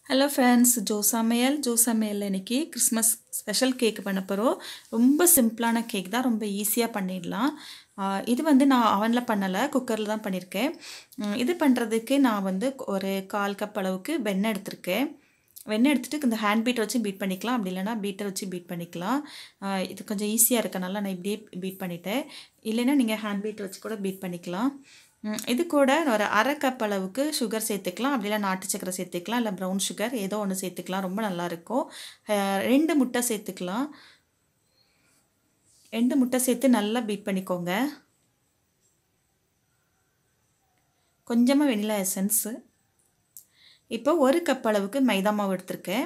Hello friends, Joe சமையல் இன்னைக்கு Christmas special cake பண்ண போகிறோம். ரொம்ப சிம்பிளான கேக் தான், ரொம்ப ஈஸியாக பண்ணிடலாம். இது வந்து நான் அவனில் பண்ணலை, குக்கரில் தான் பண்ணியிருக்கேன். இது பண்ணுறதுக்கு நான் வந்து ஒரு 1/4 கப் அளவுக்கு வெண்ணெய் எடுத்திருக்கேன். வெண்ணெய் எடுத்துகிட்டு இந்த ஹேண்ட் பீட்டர் வச்சு பீட் பண்ணிக்கலாம், அப்படி இல்லைனா பீட்டர் வச்சு பீட் பண்ணிக்கலாம். இது கொஞ்சம் ஈஸியாக இருக்கனால நான் இப்படியே பீட் பண்ணிட்டேன். இல்லைன்னா நீங்கள் ஹேண்ட் பீட்டர் வச்சு கூட பீட் பண்ணிக்கலாம். இது கூட ஒரு 1/2 கப் அளவுக்கு சுகர் சேர்த்துக்கலாம், அப்படி இல்லை நாட்டு சக்கரை சேர்த்துக்கலாம், இல்லை ப்ரௌன் சுகர் ஏதோ ஒன்று சேர்த்துக்கலாம், ரொம்ப நல்லாயிருக்கும். 2 முட்டை சேர்த்துக்கலாம். 2 முட்டை சேர்த்து நல்லா பீட் பண்ணிக்கோங்க. கொஞ்சமாக வெனிலா எசன்ஸு. இப்போ 1 கப் அளவுக்கு மைதா மாவு எடுத்திருக்கேன்.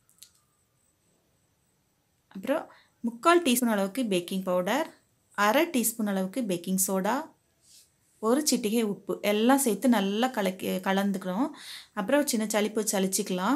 அப்புறம் 3/4 டீஸ்பூன் அளவுக்கு பேக்கிங் பவுடர், 1/2 டீஸ்பூன் அளவுக்கு பேக்கிங் சோடா, ஒரு சிட்டிகை உப்பு எல்லாம் சேர்த்து நல்லா கலந்துக்கணும். அப்புறம் சின்ன சளிப்பு சளிச்சிக்கலாம்.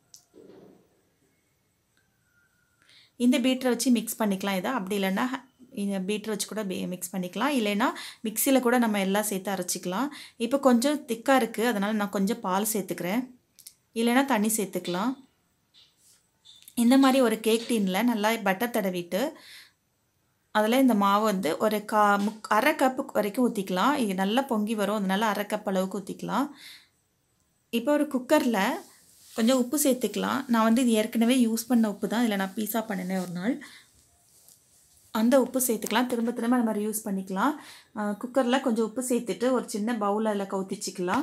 இந்த பீட்டரை வச்சு மிக்ஸ் பண்ணிக்கலாம். இதை அப்படி இல்லைன்னா இந்த பீட்டரை வச்சு கூட மிக்ஸ் பண்ணிக்கலாம், இல்லைன்னா மிக்சியில் கூட நம்ம எல்லாம் சேர்த்து அரைச்சிக்கலாம். இப்போ கொஞ்சம் திக்காக இருக்குது, அதனால் நான் கொஞ்சம் பால் சேர்த்துக்கிறேன், இல்லைன்னா தண்ணி சேர்த்துக்கலாம். இந்த மாதிரி ஒரு கேக் டீனில் நல்லா பட்டர் தடவிட்டு அதில் இந்த மாவு வந்து ஒரு 1/2 கப்பு வரைக்கும் ஊற்றிக்கலாம். இது நல்லா பொங்கி வரும், அதனால் 1/2 கப் அளவுக்கு ஊற்றிக்கலாம். இப்போ ஒரு குக்கரில் கொஞ்சம் உப்பு சேர்த்துக்கலாம். நான் வந்து இது ஏற்கனவே யூஸ் பண்ண உப்பு தான், இதில் நான் பீஸா பண்ணினேன் ஒரு நாள், அந்த உப்பு சேர்த்துக்கலாம். திரும்ப திரும்ப அந்த மாதிரி யூஸ் பண்ணிக்கலாம். குக்கரில் கொஞ்சம் உப்பு சேர்த்துட்டு ஒரு சின்ன பவுல் அதில் கவுத்திச்சிக்கலாம்.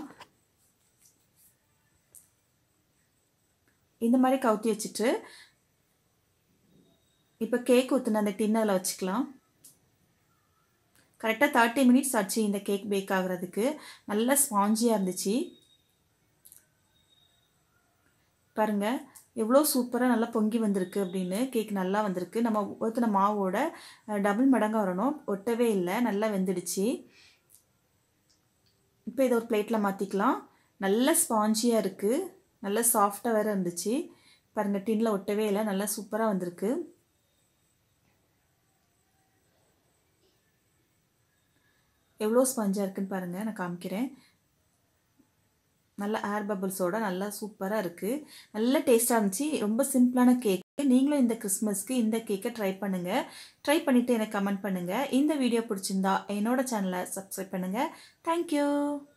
இந்த மாதிரி கவுத்தி வச்சுட்டு இப்போ கேக் ஊற்றின அந்த டின்னில் வச்சுக்கலாம். கரெக்டாக 30 மினிட்ஸ் ஆச்சு இந்த கேக் பேக் ஆகிறதுக்கு. நல்லா ஸ்பாஞ்சியாக இருந்துச்சு. பாருங்கள் எவ்வளோ சூப்பராக நல்லா பொங்கி வந்திருக்கு அப்படின்னு. கேக் நல்லா வந்திருக்கு. நம்ம ஊற்றின மாவோட டபுள் மடங்காக வரணும், ஒட்டவே இல்லை, நல்லா வெந்துடுச்சு. இப்போ இதை ஒரு பிளேட்டில் மாற்றிக்கலாம். நல்லா ஸ்பாஞ்சியாக இருக்குது, நல்லா சாஃப்டாக வேறு இருந்துச்சு. பாருங்கள் டின்னில் ஒட்டவே இல்லை, நல்லா சூப்பராக வந்திருக்கு. எவ்வளோ ஸ்பஞ்சாக இருக்குன்னு பாருங்கள், நான் காமிக்கிறேன். நல்லா ஏர் பபிள்ஸோட நல்லா சூப்பராக இருக்குது, நல்ல டேஸ்ட்டாக இருந்துச்சு. ரொம்ப சிம்பிளான கேக். நீங்களும் இந்த கிறிஸ்மஸ்க்கு இந்த கேக்கை ட்ரை பண்ணுங்கள். ட்ரை பண்ணிவிட்டு எனக்கு கமெண்ட் பண்ணுங்கள். இந்த வீடியோ பிடிச்சிருந்தா என்னோடய சேனலை சப்ஸ்கிரைப் பண்ணுங்கள். தேங்க்யூ.